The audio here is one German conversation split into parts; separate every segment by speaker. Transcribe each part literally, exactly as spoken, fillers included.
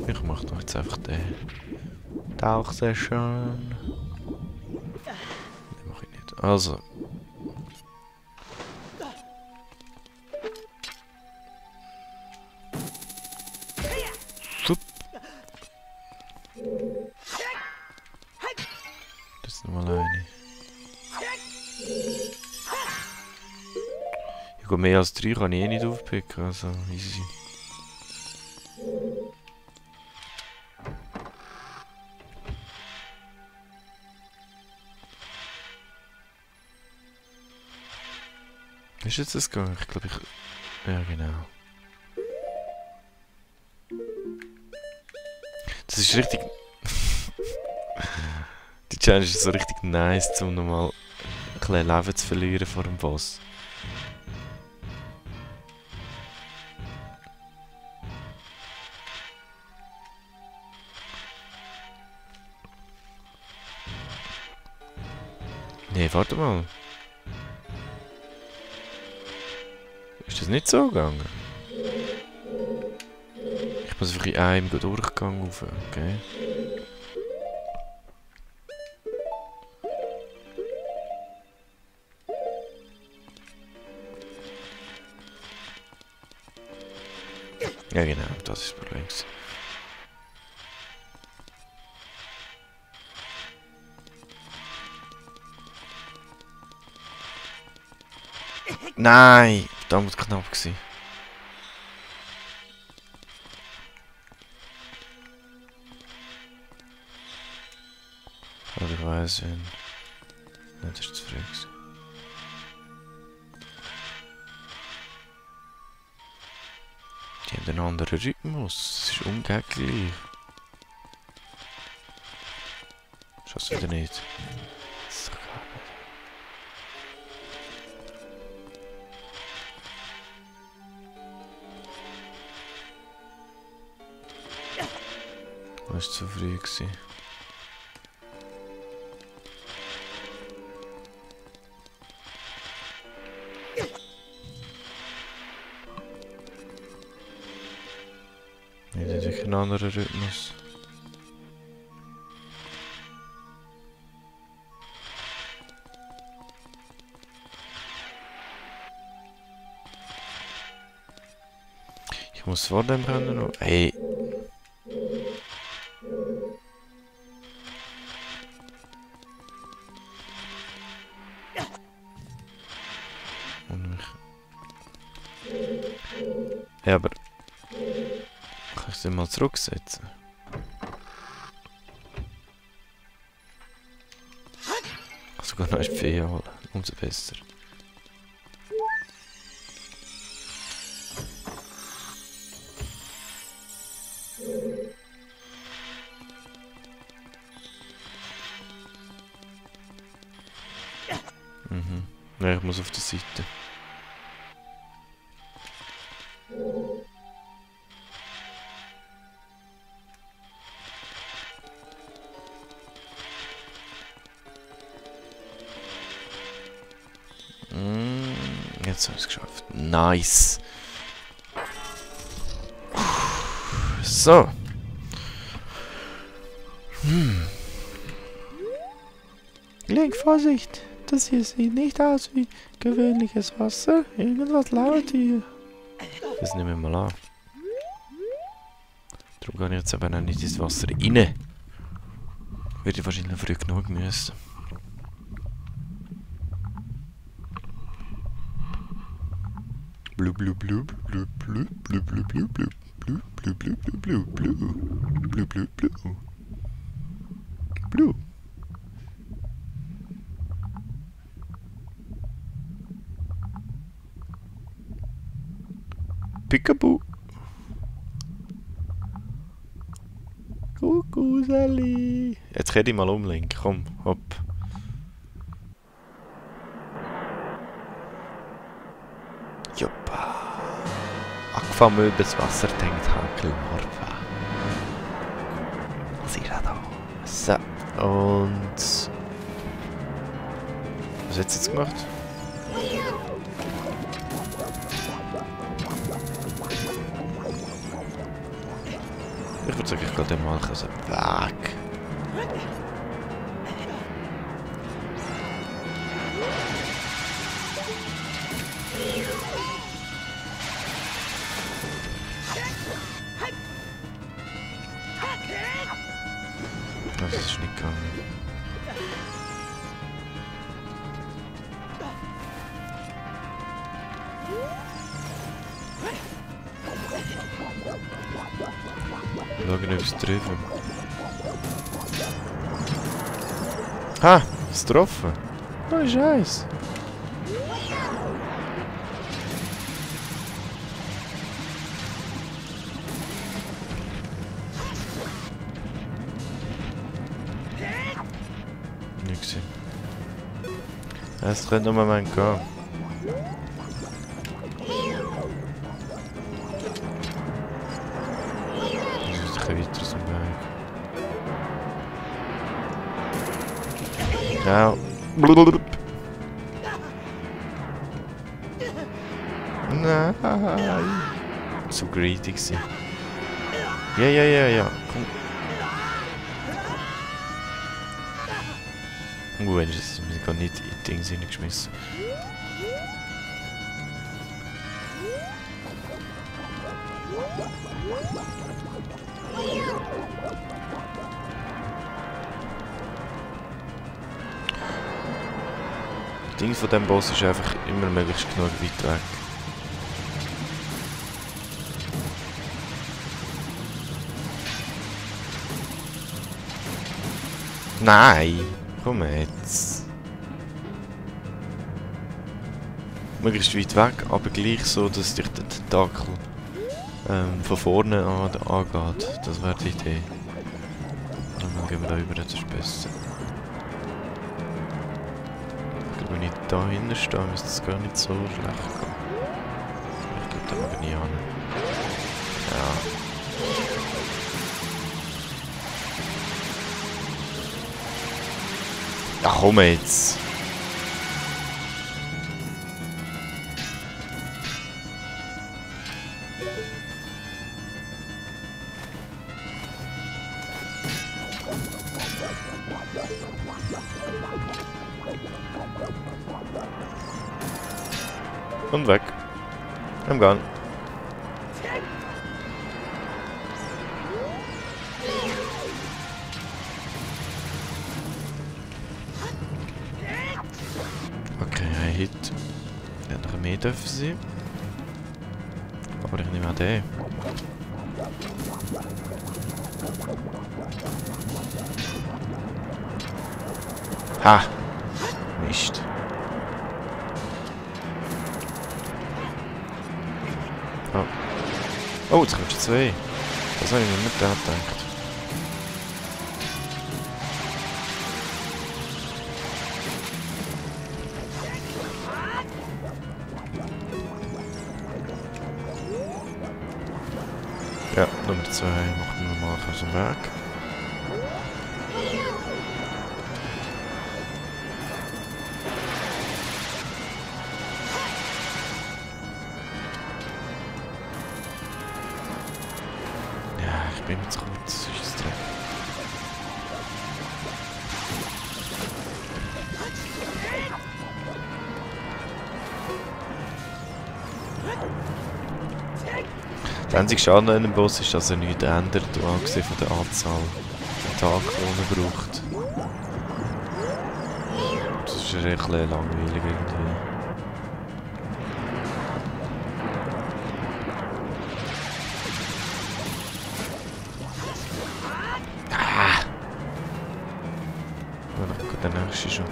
Speaker 1: Ich mache doch jetzt einfach den Tauchsession. Den mache ich nicht. Also. Sup. Das ist nochmal eine. Ja, gut, mehr als drei kann ich eh nicht aufpicken, also easy. Ist jetzt das gegangen? Ich glaube, ich... Ja, genau. Das ist richtig... Die Challenge ist so richtig nice, um nochmal ein bisschen Leben zu verlieren vor dem Boss. Nee, warte mal. Ist das nicht so gegangen? Ich muss einfach in einem Durchgang rauf, okay? Ja genau, das ist das Problem. Nein! Verdammt knapp gewesen. Aber ich weiss, wenn... Nein, das ist zu früh gewesen. Die haben einen anderen Rhythmus. Es ist ungleich. Schaff's wieder nicht. So gar nicht. Das war zu früh gewesen. Nee, das ist wirklich ein anderer Rhythmus. Ich muss vor dem können noch... Hey! Und mich... Ja, aber... Kann ich den mal zurücksetzen? Sogar noch ein Vieh holen. Umso besser. Mhm. Ja, ich muss auf die Seite. Mm, jetzt habe ich es geschafft. Nice. So. Hm. Link, Vorsicht! Das hier sieht nicht aus wie gewöhnliches Wasser. Irgendwas lauert hier. Das nehmen wir mal an. Darum gehe ich jetzt aber noch nicht ins Wasser rein. Würde ich wahrscheinlich früh genug müssen. Blub blub blub blub blub blub blub blub blub blub blub blub blub blub blub blub blub. Peekaboo. Kuckucksali. Jetzt kann ich mal umlenken. Komm, hopp. Joppa. Angefangen übers Wasser denkt Hankel Morpha. Sieh da. So. Und... Was hat sie jetzt gemacht? Ich würde sagen, ich gehe dann mal also weg. Das ist nicht gegangen. Schauen, ob es treffen. Ha! Ist getroffen! Oh, Scheiße! Nicht gesehen. Es könnte noch einen Moment gehen. Weiter aus dem Weg. Ja. Nein. So greedy gewesen. Ja, ja, ja, ja. Komm. Uh, wenn ich das gar nicht in die Dings hineingeschmissen. Das Ding von diesem Boss ist einfach immer möglichst genug weit weg. Nein! Komm jetzt! Möglichst weit weg, aber gleich so, dass dich der Tentakel ähm, von vorne an angeht. Das wäre die Idee. Und dann gehen wir da über, das ist besser. Wenn ich da hinten stehe, müsste es gar nicht so schlecht gehen. Ich glaube, da mag ich nicht hin. Ja. Ja, komm jetzt! Und weg. I'm gone. Okay, ein Hit. Der hat noch mehr dürfen sein. Aber ich nehme an den. Ha! Mist. Oh. Oh, jetzt kommst du zwei. Das habe ich mir nicht gedacht. Ja, Nummer zwei machen wir mal aus dem Weg. Ich bin jetzt gut, das ist das Dreck. Der einzige Schaden an dem Boss ist, dass er nichts ändert, abgesehen von der Anzahl der Tage, die er braucht. Das ist ein bisschen langweilig irgendwie. Der nächste schon.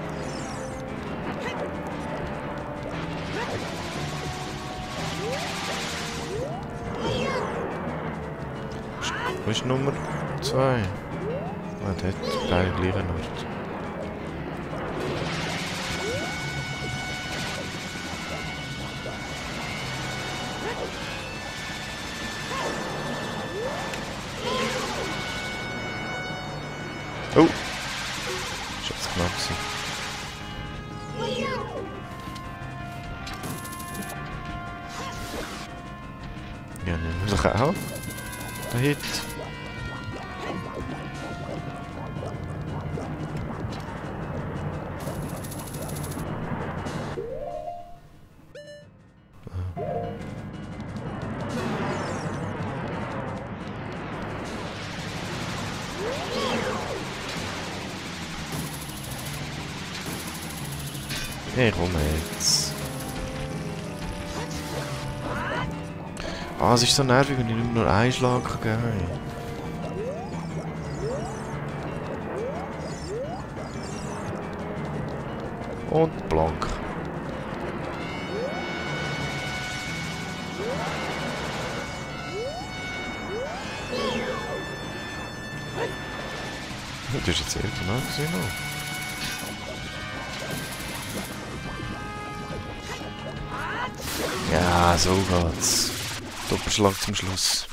Speaker 1: Wo ist Nummer zwei? Ah, der hat beide gleichen Ort. Oh! Schatz knapp gewesen. Ja, nehmen wir doch auch. Der Hit. Hey, komm jetzt. Ah, es ist so nervig, wenn ich nicht nur einen Schlag geben kann. Und blank. Das ist jetzt sehr genau gesehen. Ja, so geht's. Doppelschlag zum Schluss.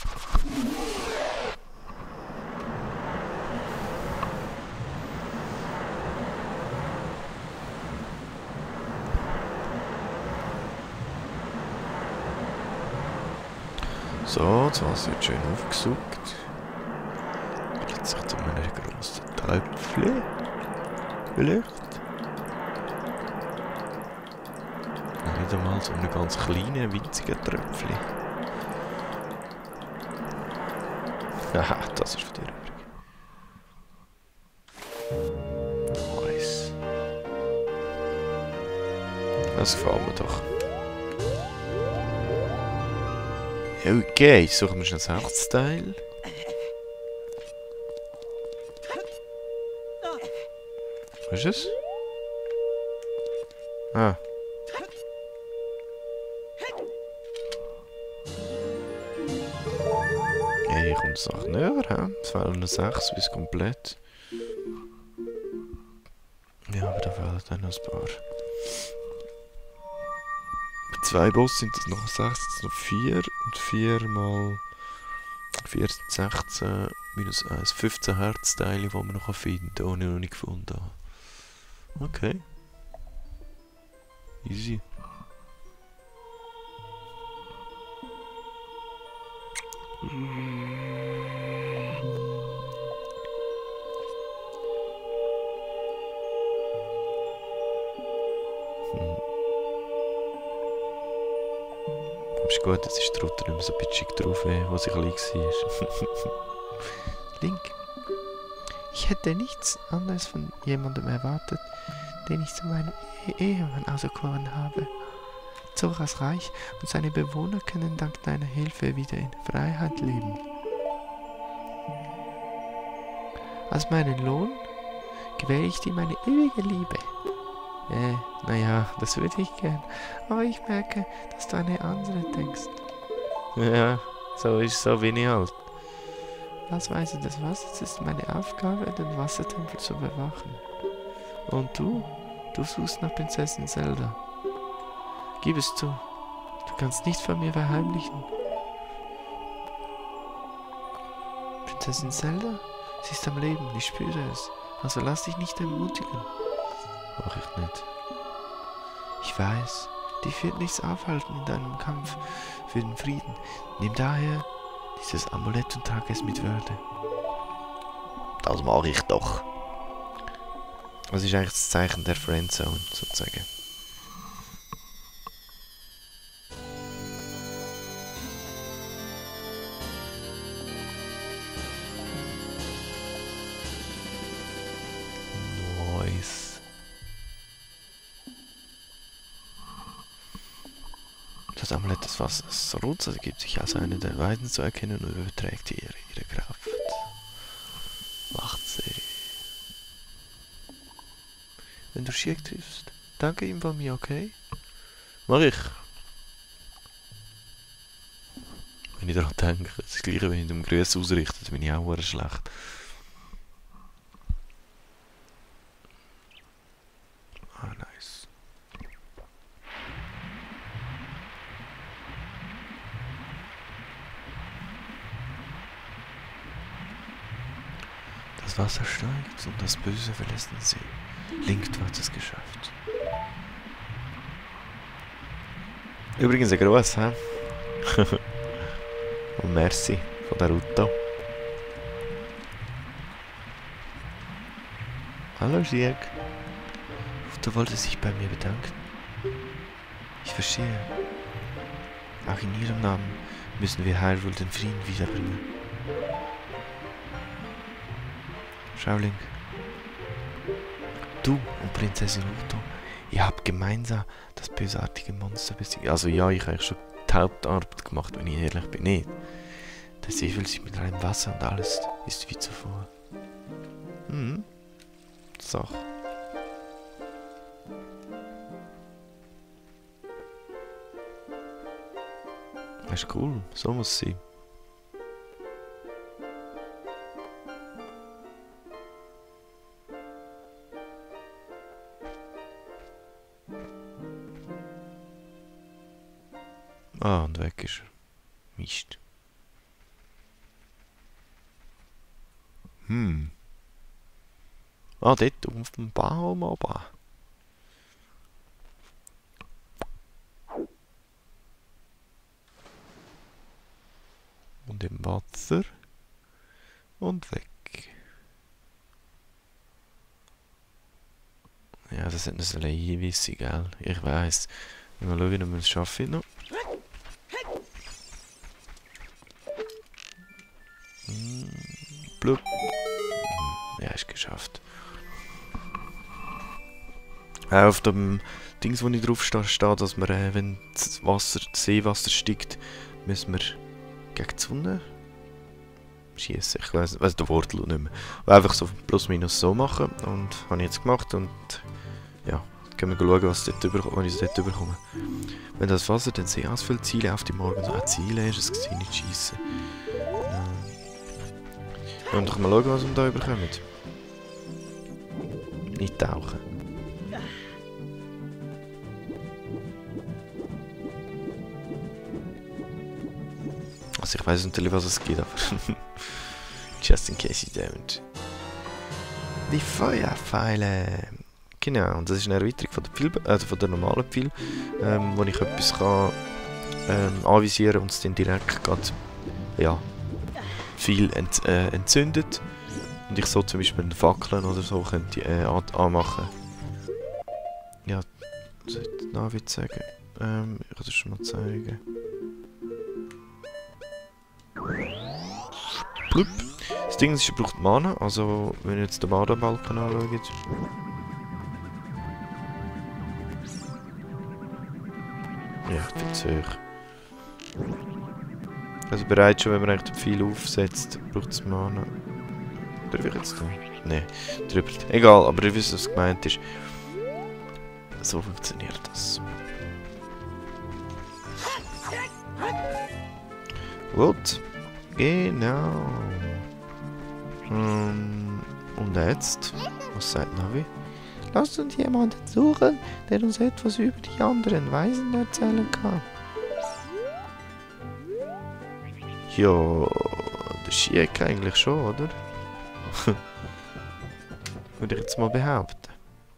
Speaker 1: So, das Wasser wird schön aufgesucht. Jetzt sich zu einem grossen Tröpfchen. Vielleicht. Nicht einmal so einen ganz kleinen, winzigen Tröpfchen. Haha, das ist für dich übrig. Nice. Das gefällt mir doch. Okay, suchen wir schnell das Herzteil. Was ist es? Ah. Ja, hier kommt es noch näher, hä? Es fehlen noch sechs bis komplett. Ja, aber da fehlen dann noch ein paar. Bei zwei Boss sind es noch sechs, jetzt noch vier. Und vier mal vier sind sechzehn, minus eins, fünfzehn Herzteile, die man noch finden kann, die ich noch nicht gefunden habe. Okay. Easy. Ist gut, jetzt ist die Route nicht mehr so pitchig drauf, wo sie klein war. Link, ich hätte nichts anderes von jemandem erwartet, den ich zu meinem Ehemann auserkoren habe. Zora ist reich und seine Bewohner können dank deiner Hilfe wieder in Freiheit leben. Als meinen Lohn gewähre ich dir meine ewige Liebe. Äh, naja, das würde ich gern. Aber ich merke, dass du an eine andere denkst. Ja, so ist so bin ich halt. Als Weise des Wassers ist meine Aufgabe, den Wassertempel zu bewachen. Und du? Du suchst nach Prinzessin Zelda. Gib es zu. Du kannst nichts von mir verheimlichen. Prinzessin Zelda? Sie ist am Leben, ich spüre es. Also lass dich nicht ermutigen. Mach ich nicht. Ich weiß, dich wird nichts aufhalten in deinem Kampf für den Frieden. Nimm daher dieses Amulett und trage es mit Würde. Das mache ich doch. Das ist eigentlich das Zeichen der Friendzone, sozusagen. Nice. Das Amulett des Wassers. Rosa gibt sich als eine der Weisen zu erkennen und überträgt ihr ihre Kraft. Macht sie. Wenn du Schirk triffst, danke ihm von mir, okay? Mach ich. Wenn ich daran denke, das gleiche, wenn ich dem Grüß ausrichte, dann bin ich auch sehr schlecht. Ah, nice. Das Wasser steigt und das Böse verlässt den See. Link hat es geschafft. Übrigens ein Gruß, hä? Und merci von der Ruta. Hallo Schirk. Du wolltest dich bei mir bedanken. Ich verstehe. Auch in ihrem Namen müssen wir Hyrule den Frieden wiederbringen. Schau, Link. Du und Prinzessin Ruto, Ihr habt gemeinsam das bösartige Monster besiegt. Also ja, ich habe eigentlich schon die Hauptarbeit gemacht, wenn ich ehrlich bin. Nicht. Der See füllt sich mit reinem Wasser und alles ist wie zuvor. Hm. Sache. Das ist cool. So muss es sein. Ah, und weg ist er. Mist. Hm. Ah, dort auf dem Baum oben. Und im Wasser. Und weg. Ja, das hat noch eine Hinweise, gell? Ich weiss. Mal schauen, ob wir es schaffen noch. Hm, blub. Hm, ja, ist geschafft. Äh, auf dem Dings, wo ich drauf stehe, steht, dass wir, äh, wenn das Wasser, das Seewasser steigt, müssen wir gegen die Sonne schießen. Ich weiss, weiss den Wortlaut nicht mehr. Aber einfach so plus minus so machen. Und das habe ich jetzt gemacht. Und ja, können wir schauen, was, dort über, was ich dort bekomme. Wenn das Wasser den See ausfüllt, Ziele auf die Morgen. So, ah, Ziele ist es gewesen, nicht schießen. Ja. Und ich mal schauen, was wir da bekommen. Nicht tauchen. Also ich weiß natürlich, was es gibt, aber just in case you don't. Die Feuerpfeile. Genau, und das ist eine Erweiterung von der, Pfeil, äh, von der normalen Pfeil, ähm, wo ich etwas kann, ähm, anvisieren und es dann direkt geht, ja, viel ent, äh, entzündet. Und ich so zum Beispiel eine Fackeln oder so könnte äh, an, anmachen. Ja, sollte ich Navi sagen? Ähm, ich kann das schon mal zeigen. Blub. Das Ding ist, es braucht Mana, also wenn ihr jetzt den Mana-Balken anschaut. Ja, viel zu hoch. Also bereits schon, wenn man eigentlich den Pfeil aufsetzt, braucht es Mana. Darf ich jetzt tun? Nein, drüber. Egal, aber ihr wisst, was gemeint ist. So funktioniert das. Gut. Genau. Um, und jetzt? Was sagt Navi? Lasst uns jemanden suchen, der uns etwas über die anderen Weisen erzählen kann. Ja, der Schiek eigentlich schon, oder? Würde ich jetzt mal behaupten.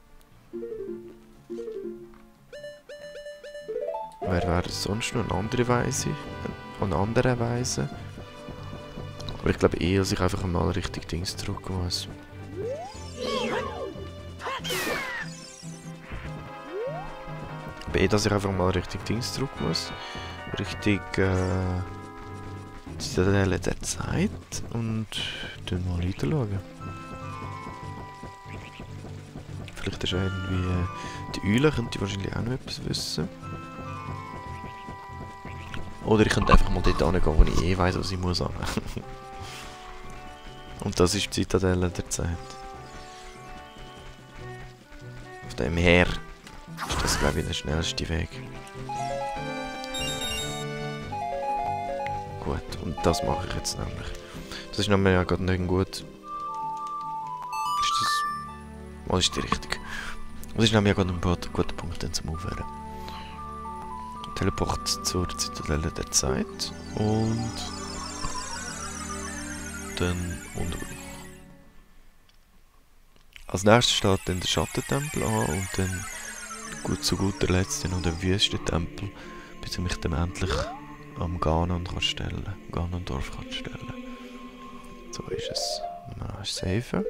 Speaker 1: Wer wäre es sonst noch? Eine andere Weise? Eine andere Weise? Aber ich glaube eher, dass ich einfach mal richtig Dings drücken muss. Ich glaube eher, dass ich einfach mal richtig Dings drücken muss. Richtig, äh... Zitadelle der Zeit. Und dann mal weiter schauen. Vielleicht ist irgendwie... Äh, die Eule könnte wahrscheinlich auch noch etwas wissen. Oder ich könnte einfach mal dort hingehen, wo ich eh weiss, was ich muss haben. Und das ist die Zitadelle der Zeit. Auf dem her ist das, glaube ich, der schnellste Weg. Gut, und das mache ich jetzt nämlich. Das ist nämlich ja gerade nicht gut. Ist das... Was ist die richtig? Das ist nämlich ja gerade ein guter, guter Punkt dann zum Aufhören. Teleport zur Zitadelle der Zeit und dann Unterbruch. Als nächstes steht dann der Schattentempel an und dann gut zu guter Letzt noch der Wüstentempel, bis ich mich dann endlich am Ganon kann stellen, Ganondorf kann stellen. So ist es. Mal saven.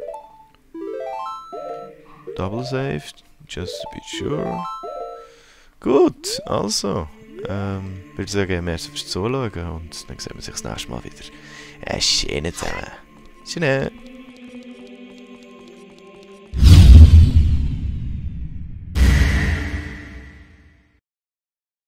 Speaker 1: Double saved, just to be sure. Gut, also. Ähm, ich würde sagen, merci fürs Zuschauen und dann sehen wir uns das nächste Mal wieder. Äh, schönen zusammen. Schönen.